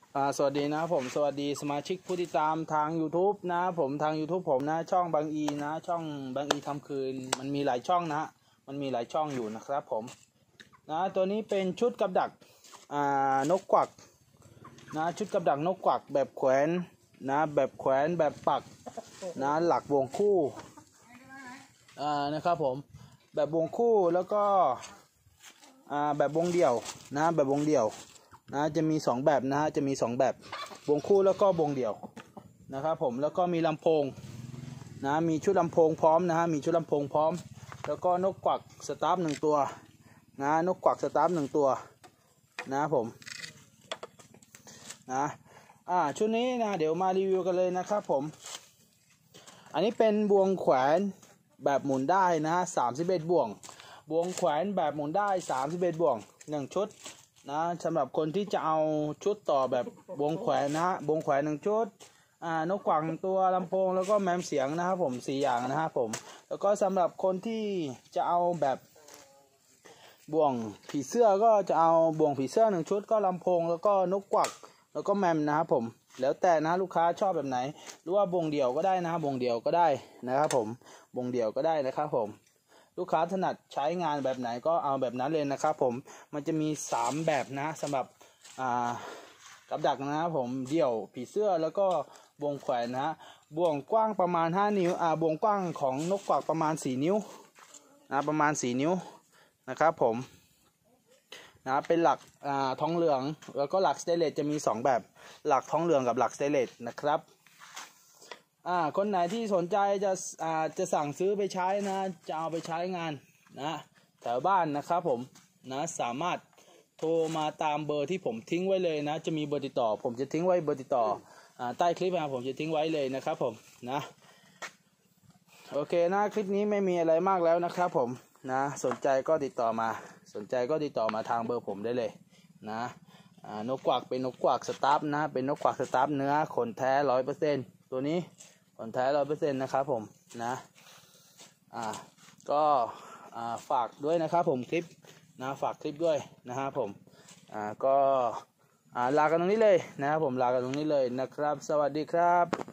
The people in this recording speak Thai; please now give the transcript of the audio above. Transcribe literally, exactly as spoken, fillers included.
อ่าสวัสดีนะผมสวัสดีสมาชิกผู้ติดตามทาง YouTube นะผมทาง YouTube ผมนะช่องบางอีนะช่องบางอีทำคืนมันมีหลายช่องนะมันมีหลายช่องอยู่นะครับผมนะตัวนี้เป็นชุดกับดักอ่านกกวักนะชุดกับดักนกกวักแบบแขวนนะแบบแขวนแบบปักนะหลักวงคู่อ่านะครับผมแบบวงคู่แล้วก็อ่าแบบวงเดี่ยวนะแบบวงเดี่ยวนะจะมีสองแบบนะฮะจะมีสองแบบวงคู่แล้วก็วงเดี่ยวนะครับผมแล้วก็มีลำโพงนะมีชุดลำโพงพร้อมนะฮะมีชุดลำโพงพร้อมแล้วก็นกกวักสตาร์ฟหนึ่งตัวนะนกกวักสตาร์ฟหนึ่งตัวนะผมนะอ่าชุดนี้นะเดี๋ยวมารีวิวกันเลยนะครับผมอันนี้เป็นบ่วงแขวนแบบหมุนได้นะสามสิบเอ็ดบ่วงบ่วงแขวนแบบหมุนได้สามสิบเอ็ดบ่วงหนึ่งชุดนะสำหรับคนที่จะเอาชุดต่อแบบวงแขวนนะวงแขวนหนึ่งชุดอ่านกกวักตัวลำโพงแล้วก็แมมเสียงนะครับผมสี่อย่างนะครับผมแล้วก็สำหรับคนที่จะเอาแบบบ่วงผีเสื้อก็จะเอาบ่วงผีเสื้อหนึ่งชุดก็ลำโพงแล้วก็นกกวักแล้วก็แมมนะครับผมแล้วแต่นะลูกค้าชอบแบบไหนหรือว่าบ่วงเดี่ยวก็ได้นะครับบ่วงเดี่ยวก็ได้นะครับผมบ่วงเดี่ยวก็ได้นะครับผมลูกค้าถนัดใช้งานแบบไหนก็เอาแบบนั้นเลยนะครับผมมันจะมีสามแบบนะสำหรับอ่ากับดักนะครับผมเดี่ยวผีเสื้อแล้วก็บ่วงแขวนนะฮะบ่วงกว้างประมาณห้านิ้วอ่าบ่วงกว้างของนกกวักประมาณสี่นิ้วนะประมาณสี่นิ้วนะครับผมนะเป็นหลักอ่าทองเหลืองแล้วก็หลักสเตนเลสจะมีสองแบบหลักทองเหลืองกับหลักสเตนเลสนะครับอ่าคนไหนที่สนใจจะอ่าจะสั่งซื้อไปใช้นะจะเอาไปใช้งานนะแถวบ้านนะครับผมนะสามารถโทรมาตามเบอร์ที่ผมทิ้งไว้เลยนะจะมีเบอร์ติดต่อผมจะทิ้งไว้เบอร์ติดต่ออ่าใต้คลิปนะผมจะทิ้งไว้เลยนะครับผมนะโอเคนะคลิปนี้ไม่มีอะไรมากแล้วนะครับผมนะสนใจก็ติดต่อมาสนใจก็ติดต่อมาทางเบอร์ผมได้เลยนะอ่านกกวักเป็นนกกวักสตาร์ฟนะเป็นนกกวักสตาร์ฟเนื้อขนแท้ร้อยเปอร์เซ็นต์ตัวนี้ขนแท้ร้อยเปอร์เซ็นต์นะครับผมนะอ่าก็อ่าฝากด้วยนะครับผมคลิปนะฝากคลิปด้วยนะครับผมอ่าก็อ่าลากันตรงนี้เลยนะครับผมลากันตรงนี้เลยนะครับสวัสดีครับ